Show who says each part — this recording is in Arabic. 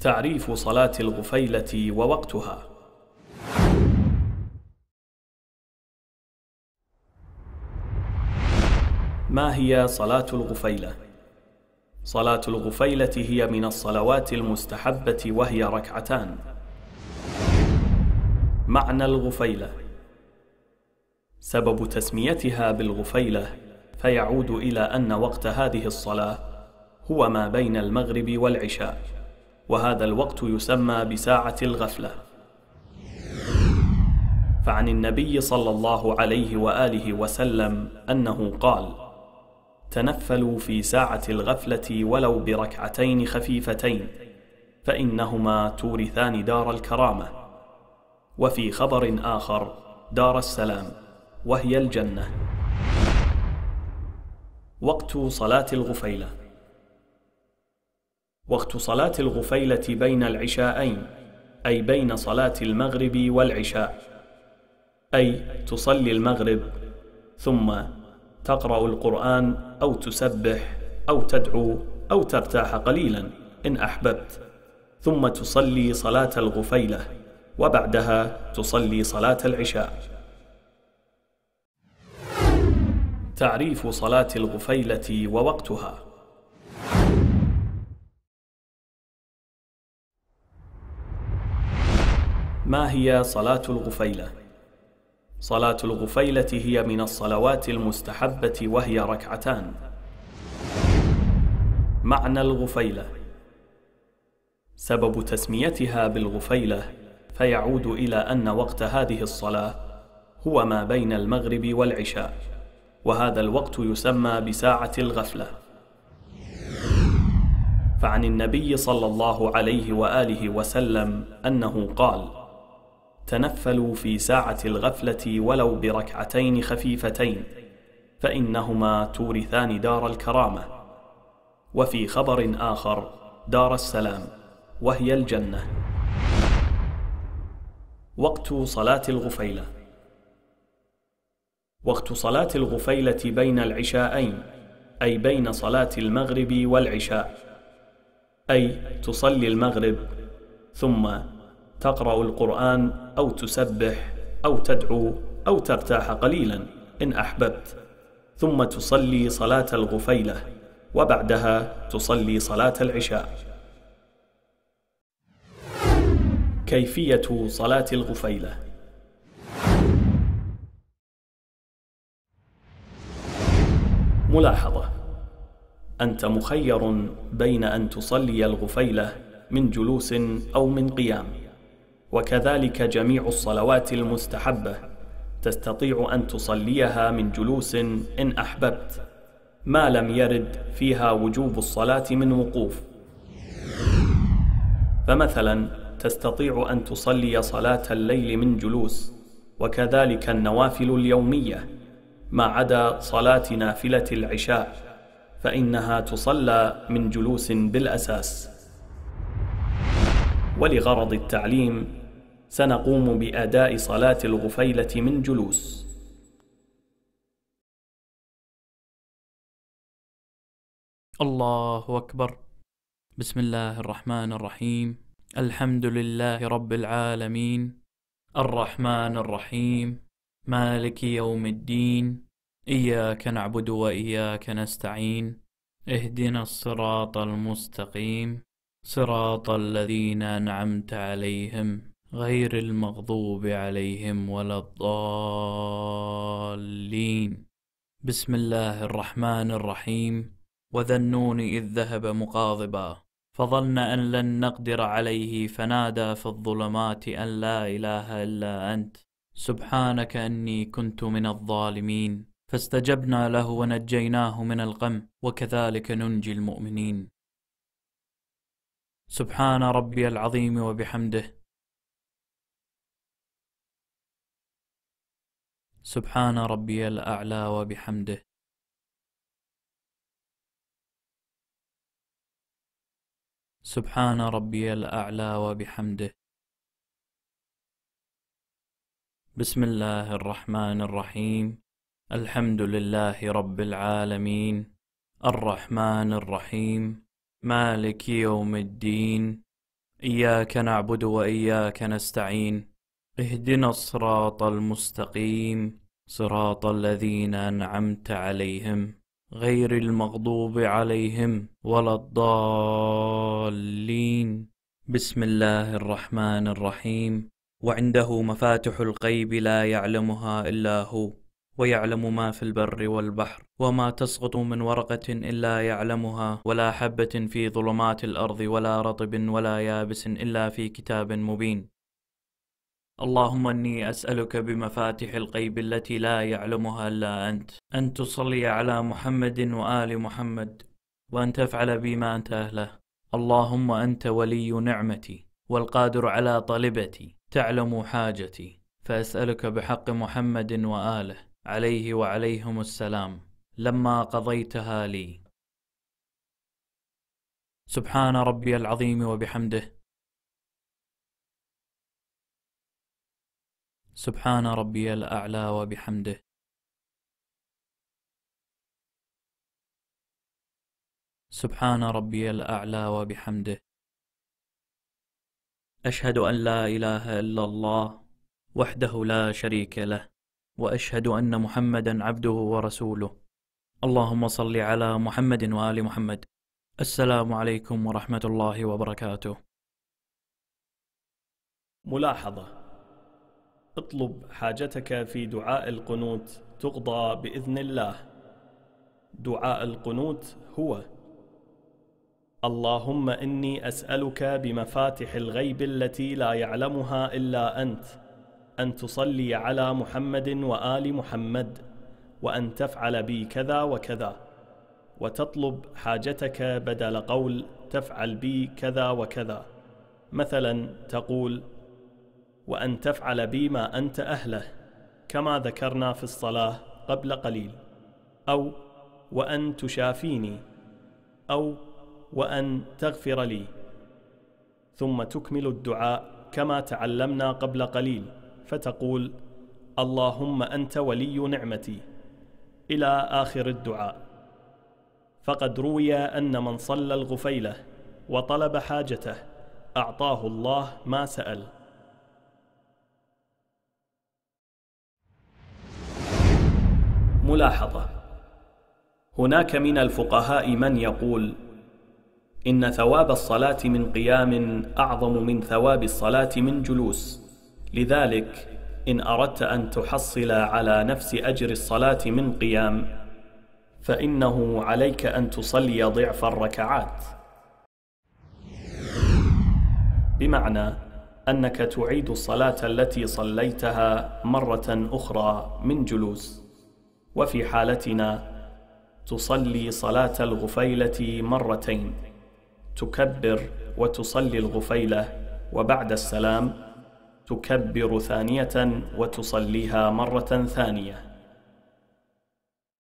Speaker 1: تعريف صلاة الغفيلة ووقتها. ما هي صلاة الغفيلة؟ صلاة الغفيلة هي من الصلوات المستحبة وهي ركعتان. معنى الغفيلة: سبب تسميتها بالغفيلة فيعود إلى أن وقت هذه الصلاة هو ما بين المغرب والعشاء، وهذا الوقت يسمى بساعة الغفلة. فعن النبي صلى الله عليه وآله وسلم أنه قال: تنفلوا في ساعة الغفلة ولو بركعتين خفيفتين فإنهما تورثان دار الكرامة. وفي خبر آخر: دار السلام، وهي الجنة. وقت صلاة الغفيلة: وقت صلاة الغفيلة بين العشاءين، أي بين صلاة المغرب والعشاء، أي تصلي المغرب ثم تقرأ القرآن أو تسبح أو تدعو أو ترتاح قليلا إن أحببت، ثم تصلي صلاة الغفيلة وبعدها تصلي صلاة العشاء. تعريف صلاة الغفيلة ووقتها. ما هي صلاة الغفيلة؟ صلاة الغفيلة هي من الصلوات المستحبة وهي ركعتان. معنى الغفيلة: سبب تسميتها بالغفيلة فيعود إلى أن وقت هذه الصلاة هو ما بين المغرب والعشاء، وهذا الوقت يسمى بساعة الغفلة. فعن النبي صلى الله عليه وآله وسلم أنه قال: تنفلوا في ساعة الغفلة ولو بركعتين خفيفتين فإنهما تورثان دار الكرامة. وفي خبر آخر: دار السلام، وهي الجنة. وقت صلاة الغفيلة: وقت صلاة الغفيلة بين العشاءين، أي بين صلاة المغرب والعشاء، أي تصلي المغرب ثم تقرأ القرآن أو تسبح أو تدعو أو ترتاح قليلا إن أحببت، ثم تصلي صلاة الغفيلة وبعدها تصلي صلاة العشاء. كيفية صلاة الغفيلة: ملاحظة: أنت مخير بين أن تصلي الغفيلة من جلوس أو من قيام، وكذلك جميع الصلوات المستحبة تستطيع أن تصليها من جلوس إن أحببت، ما لم يرد فيها وجوب الصلاة من وقوف. فمثلا تستطيع أن تصلي صلاة الليل من جلوس، وكذلك النوافل اليومية ما عدا صلاة نافلة العشاء فإنها تصلى من جلوس بالأساس. ولغرض التعليم سنقوم بأداء صلاة الغفيلة من جلوس.
Speaker 2: الله أكبر. بسم الله الرحمن الرحيم. الحمد لله رب العالمين، الرحمن الرحيم، مالك يوم الدين، إياك نعبد وإياك نستعين، اهدنا الصراط المستقيم، صراط الذين أنعمت عليهم غير المغضوب عليهم ولا الضالين. بسم الله الرحمن الرحيم. وذا النون إذ ذهب مغاضبا فظن أن لن نقدر عليه فنادى في الظلمات أن لا إله إلا أنت سبحانك أني كنت من الظالمين فاستجبنا له ونجيناه من الغم وكذلك ننجي المؤمنين. سبحان ربي العظيم وبحمده، سبحان ربي الأعلى وبحمده، سبحان ربي الأعلى وبحمده. بسم الله الرحمن الرحيم. الحمد لله رب العالمين، الرحمن الرحيم، مالك يوم الدين، إياك نعبد وإياك نستعين اهدنا الصراط المستقيم صراط الذين أنعمت عليهم غير المغضوب عليهم ولا الضالين. بسم الله الرحمن الرحيم. وعنده مفاتح الغيب لا يعلمها إلا هو ويعلم ما في البر والبحر وما تسقط من ورقة إلا يعلمها ولا حبة في ظلمات الأرض ولا رطب ولا يابس إلا في كتاب مبين. اللهم إني أسألك بمفاتح الغيب التي لا يعلمها إلا أنت أن تصلي على محمد وآل محمد وأن تفعل بي ما أنت أهله. اللهم أنت ولي نعمتي والقادر على طلبتي تعلم حاجتي، فأسألك بحق محمد وآله عليه وعليهم السلام لما قضيتها لي. سبحان ربي العظيم وبحمده. سبحان ربي الأعلى وبحمده. سبحان ربي الأعلى وبحمده. أشهد أن لا إله إلا الله وحده لا شريك له وأشهد أن محمدا عبده ورسوله. اللهم صل على محمد وآل محمد. السلام عليكم ورحمة الله وبركاته.
Speaker 1: ملاحظة: اطلب حاجتك في دعاء القنوت تقضى بإذن الله. دعاء القنوت هو: اللهم إني أسألك بمفاتح الغيب التي لا يعلمها إلا أنت أن تصلي على محمد وآل محمد وأن تفعل بي كذا وكذا، وتطلب حاجتك بدل قول تفعل بي كذا وكذا. مثلا تقول: وأن تفعل بي ما أنت أهله كما ذكرنا في الصلاة قبل قليل، أو وأن تشافيني، أو وأن تغفر لي، ثم تكمل الدعاء كما تعلمنا قبل قليل فتقول: اللهم أنت ولي نعمتي إلى آخر الدعاء. فقد روي أن من صلى الغفيلة وطلب حاجته أعطاه الله ما سأل. ملاحظة: هناك من الفقهاء من يقول إن ثواب الصلاة من قيام أعظم من ثواب الصلاة من جلوس، لذلك إن أردت أن تحصل على نفس أجر الصلاة من قيام فإنه عليك أن تصلي ضعف الركعات، بمعنى أنك تعيد الصلاة التي صليتها مرة أخرى من جلوس. وفي حالتنا تصلي صلاة الغفيلة مرتين، تكبر وتصلي الغفيلة، وبعد السلام تكبر ثانية وتصليها مرة ثانية.